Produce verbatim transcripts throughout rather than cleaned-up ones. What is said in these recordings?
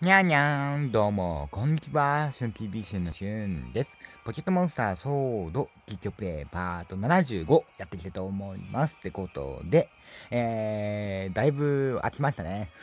にゃんにゃん、どうも、こんにちは、シュン ティービー シュンのシュンです。ポケットモンスターソード実況プレイパートななじゅうごやっていきたいと思います。ってことで、えー、だいぶ飽きましたね。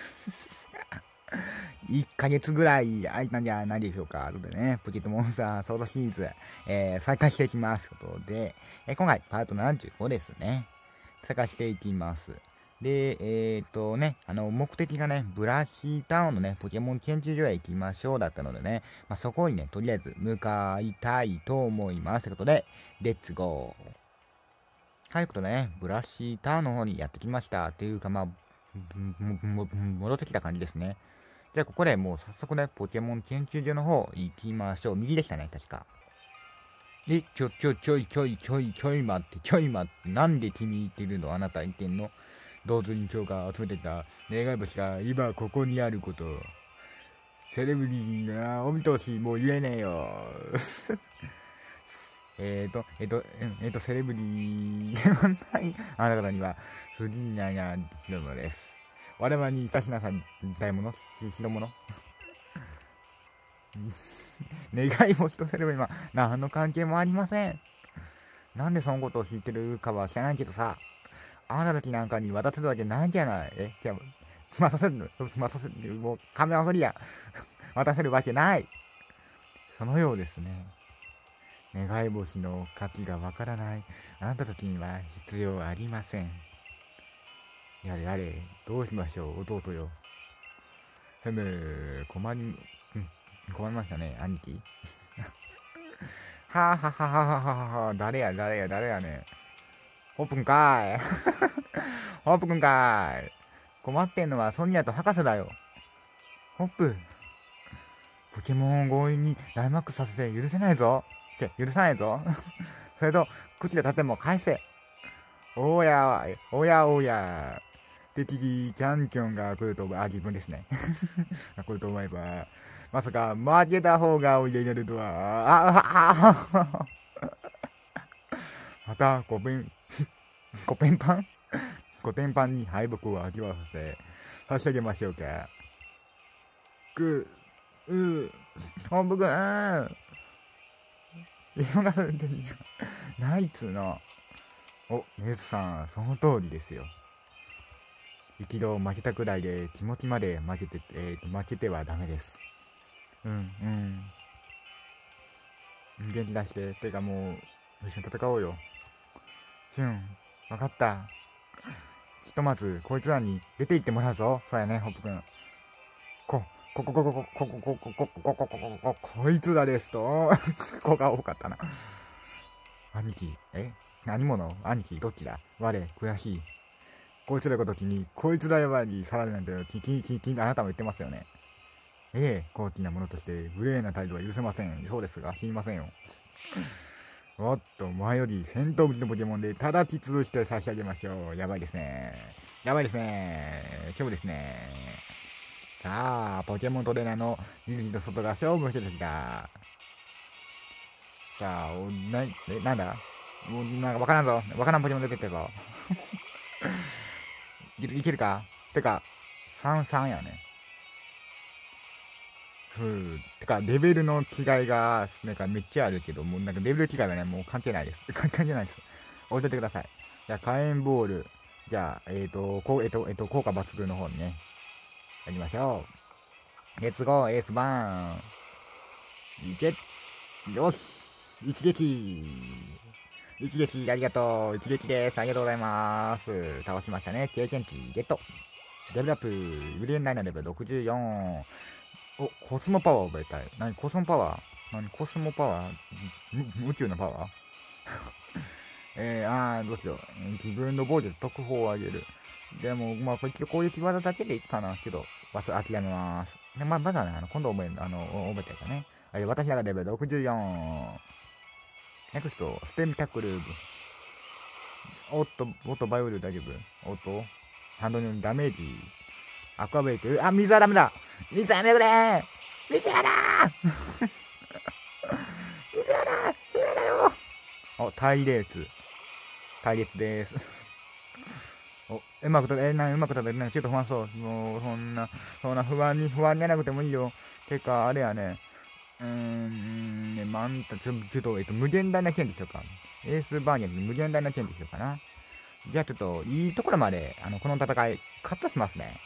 いっかげつぐらい空いたんじゃないでしょうか。ということでね、ポケットモンスターソードシリーズ、えー、再開していきます。ということで、えー、今回パートななじゅうごですね。再開していきます。で、えっ、ー、とね、あの、目的がね、ブラシータウンのね、ポケモン研究所へ行きましょうだったのでね、まあ、そこにね、とりあえず向かいたいと思います。ということで、レッツゴー。ということでね、ブラシータウンの方にやってきました。というか、まあ、戻ってきた感じですね。じゃあ、ここでもう早速ね、ポケモン研究所の方行きましょう。右でしたね、確か。え、ちょ、ちょ、ちょいちょいちょいちょい待って、ちょい待って、なんで君言ってるのあなた言ってんの同時に今日が集めてきた願い星が今ここにあること。セレブリティなお見通しもう言えねえよ。えっと、えっと、えっと、セレブリーあなた方には不尽なが白のです。我々にいたしなさいたいもの、白物願い星とセレブには何の関係もありません。なんでそのことを知ってるかは知らないけどさ、あなたたちなんかに渡せるわけないじゃない。え、じゃあ、渡せる、渡せる、もう、亀は振りや。渡せるわけない。そのようですね。願い星の価値がわからないあなたたちには必要ありません。やれやれ、どうしましょう、弟よ。ふむ、困り、困りましたね、兄貴。はぁはははははは、誰や、誰や、誰やねん。ホップくんかーい。ホップくんかーい。困ってんのはソニアと博士だよ。ホップ。ポケモンを強引に大マックスさせて許せないぞ。って許さないぞ。それと、口で立ても返せ。おや、おやおや。敵にキャンキョンが来ると、あ、自分ですね。が来ると思えば、まさか負けた方がおいでになるとは、あ、あ、あ、また、コペン、コペンパンコペンパンに敗北を味わわせ、差し上げましょうか。く、う、本部くん、今がそれで、ないっつうの。お、ネズさん、その通りですよ。一度負けたくらいで気持ちまで負けて、えーと、負けてはダメです。うん、うん。元気出して、てかもう、一緒に戦おうよ。シュン、わかった。ひとまず、こいつらに出て行ってもらうぞ。そうやね、ホップくん。こ、ここここここここここここここここいつらですと。ここが多かったな。兄貴、え何者兄貴、どっちだ我、悔しい。こいつらごときに、こいつらやばいにさらるなんて、きききき、あなたも言ってますよね。ええ、高貴なものとして、無礼な態度は許せません。そうですが、知りませんよ。おっと、前より戦闘機のポケモンで直ち潰して差し上げましょう。やばいですね。やばいですね。勝負ですね。さあ、ポケモントレーナーのじりじりと外が勝負してる時だ。さあ、お、な、え、なんだもう、なんかわからんぞ。わからんポケモン出てきたぞ。いける、いけるかてか、さんさんやね。ふう。てか、レベルの違いが、なんかめっちゃあるけど、もうなんかレベル違いはね、もう関係ないです。関係ないです。置いといてください。じゃあ、火炎ボール。じゃあ、えっ、ー、と、こう、えっ、ー、と、えっ、ー、と、効果抜群の方にね、やりましょう。レッツゴー、エースバーン。いけ。よし。一撃。一撃、ありがとう。一撃です。ありがとうございます。倒しましたね。経験値、ゲット。レベルアップ。ブリエンナイナレベルろくじゅうよん。お、コスモパワーを覚えたい。何コスモパワー何コスモパワー宇宙のパワーえー、あー、どうしよう。自分の防御で特報を上げる。でも、まあ、これ攻撃技だけでいいかな。けど、忘れ、諦めまーす。で、まあ、まだね、あの、今度覚え、あの、覚えてるかね。あれ、私らがレベルろくじゅうよん。ネクスト、ステムタックル。おっと、おっと、バイオル大丈夫おっと、ハンドにダメージ。アクアブレイク。あ、水はダメだ水はやめてくれー水はだー水はだー水はだよお、隊列。隊列でーす。 お、うまくと、えー、な、うまくと、なんかちょっと不安そう。もう、そんな、そんな不安に、不安にならなくてもいいよ。てか、あれやね。うーん、ね、まんた、ちょ、ちょっと、えっと、無限大な剣でしょうか。エースバーニャで無限大な剣でしょうかな。じゃあちょっと、いいところまで、あの、この戦い、カットしますね。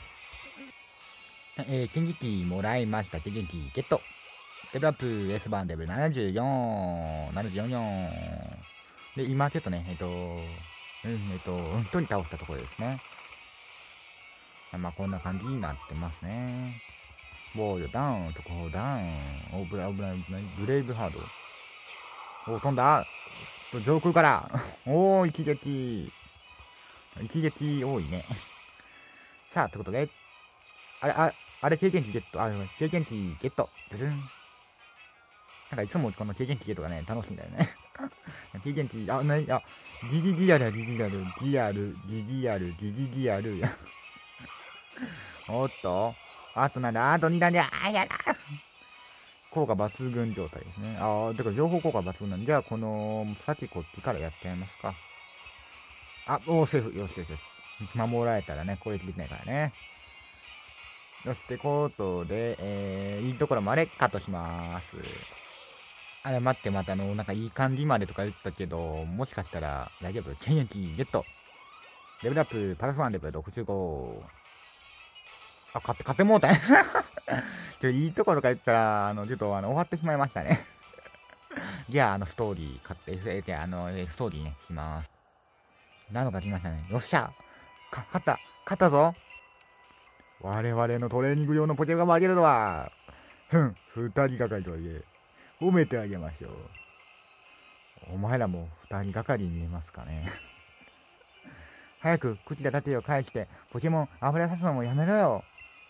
えー、剣撃もらいました。剣撃ゲット。レベルアップ S 版レベルななじゅうよん、ななじゅうよん、よん。で、今ちょっとね、えっと、うん、えっと、一人倒したところですね。まあ、こんな感じになってますね。ボールダウン、特報ダウン、お、ブラ、ブラ、ブレイブハード。お、飛んだ上空からおー、一撃。一撃多いね。さあ、ということで、あれ、ああれ、経験値ゲット、あ、経験値ゲット。ドゥドゥン。なんかいつもこの経験値ゲットがね、楽しいんだよね。経験値、あ、なに、あ、ジジギアル、ジジギアル、ギアル、ジジアル、ジジギアル。おっと、あとなんだ、あとにだんで、あーやだ効果抜群状態ですね。あー、だから情報効果抜群なんで、じゃあこの、さちこっちからやってみますか。あ、おー、セーフ。よしよしよし。守られたらね、攻撃できないからね。よし、ってことで、えー、いいところまでカットします。あれ、待って、またあの、なんかいい感じまでとか言ったけど、もしかしたら大丈夫。剣撃ゲット。レベルアップ、パラスワンレベルろくじゅうご。あ、買って、買ってもうたね。ちょ、いいところとか言ったら、あの、ちょっと、あの、終わってしまいましたね。じゃあ、あの、ストーリー買って、えー、あの、ストーリーね、します。何のか来ましたね。よっしゃか、勝った、勝ったぞ我々のトレーニング用のポケモンが負けるのは、ふん、二人がかりとはいえ、褒めてあげましょう。お前らも二人がかりに見えますかね。早く、クキラタテを返して、ポケモン溢れさすのもやめろよ。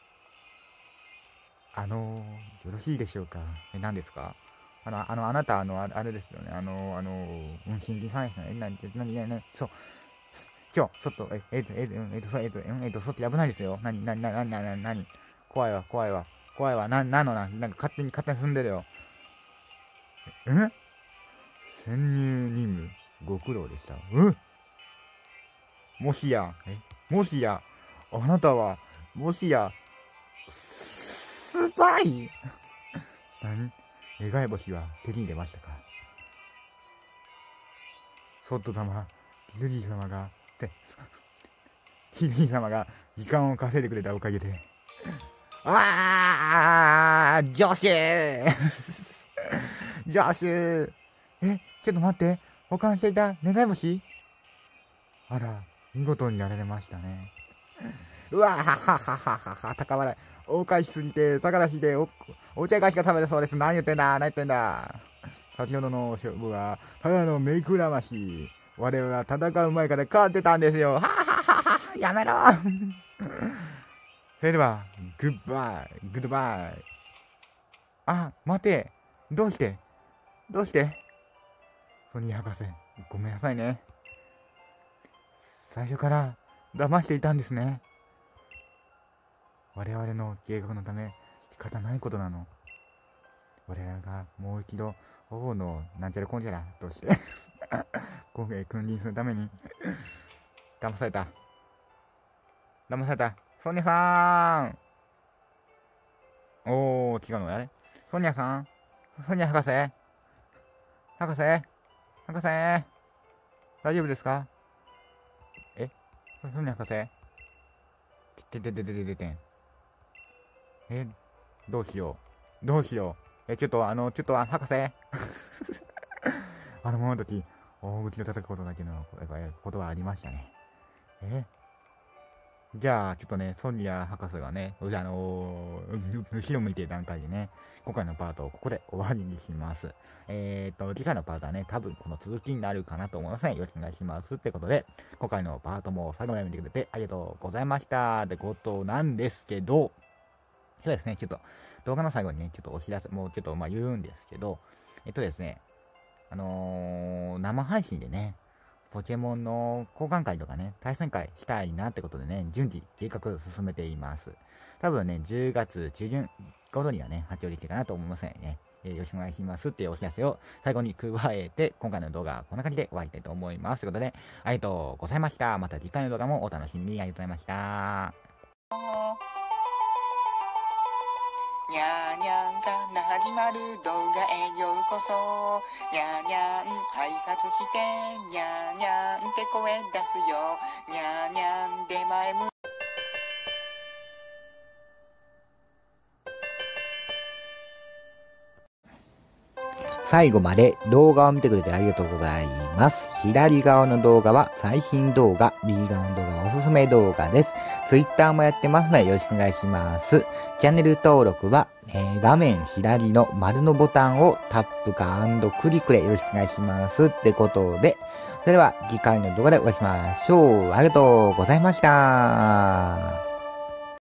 あのー、よろしいでしょうか。え、何ですかあの、あの、あなた、あの、ああれですよね。あの、あの、うん、新人さんですね。え、なに、なに、なに、そう。今日、ちょっと、え、えっと、えっと、えっと、そう、えっと、えっと、そっち危ないですよ。なに、なに、なに、なに、なに、なに、怖いわ、怖いわ、怖いわ、な、なのな、なんか勝手に、勝手に進んでるよ。え潜入任務、ご苦労でした。うんもしや、えもしや、あなたは、もしや、スパイ何願い星は手に入れましたかソット様、ルリー様が、て、ヒルリー様が時間を稼いでくれたおかげで。あージョシュジョシュえ、ちょっと待って。保管していた願い星あら、見事にやられましたね。うわはははははは、高笑い。大返しすぎて、逆らしでお、お茶菓子が食べれそうです。何言ってんだ何言ってんだ先ほどの勝負は、ただのメイクらまし。我々は戦う前から勝ってたんですよ。ははははやめろそれでは、グッバイ、グッドバイ。あ、待て。どうしてどうしてソニー博士、ごめんなさいね。最初から騙していたんですね。我々の計画のため仕方ないことなの。我々がもう一度王のなんちゃらこんちゃらとして今回君臨するために騙された。騙された。ソニアさーんおー、違うのあれソニアさんソニア博士博士博士大丈夫ですかえソニア博士てててててててん。え、どうしよう。どうしよう。え、ちょっと、あの、ちょっと、あ、博士あの者たち、大口を叩くことだけのことはありましたね。えじゃあ、ちょっとね、ソニア博士がね、あのー、後ろ向いてる段階でね、今回のパートをここで終わりにします。えーと、次回のパートはね、多分この続きになるかなと思いますね。よろしくお願いします。ってことで、今回のパートも最後まで見てくれてありがとうございました。ってことなんですけど、そうですね、ちょっと動画の最後にね、ちょっとお知らせ、もうちょっとまあ言うんですけど、えっとですね、あのー、生配信でね、ポケモンの交換会とかね、対戦会したいなってことでね、順次計画進めています。多分ね、じゅうがつ中旬頃にはね、発表できるかなと思いますね。 えーよろしくお願いしますっていうお知らせを最後に加えて、今回の動画はこんな感じで終わりたいと思います。ということで、ありがとうございました。また次回の動画もお楽しみに。ありがとうございました。 にゃーにゃんから始まる動画へようこそ。にゃーにゃん挨拶してにゃーにゃんって声出すよ。にゃーにゃん出前む最後まで動画を見てくれてありがとうございます。左側の動画は最新動画、右側の動画はおすすめ動画です。Twitter もやってますのでよろしくお願いします。チャンネル登録は、えー、画面左の丸のボタンをタップかクリックでよろしくお願いします。ってことで、それでは次回の動画でお会いしましょう。ありがとうございました。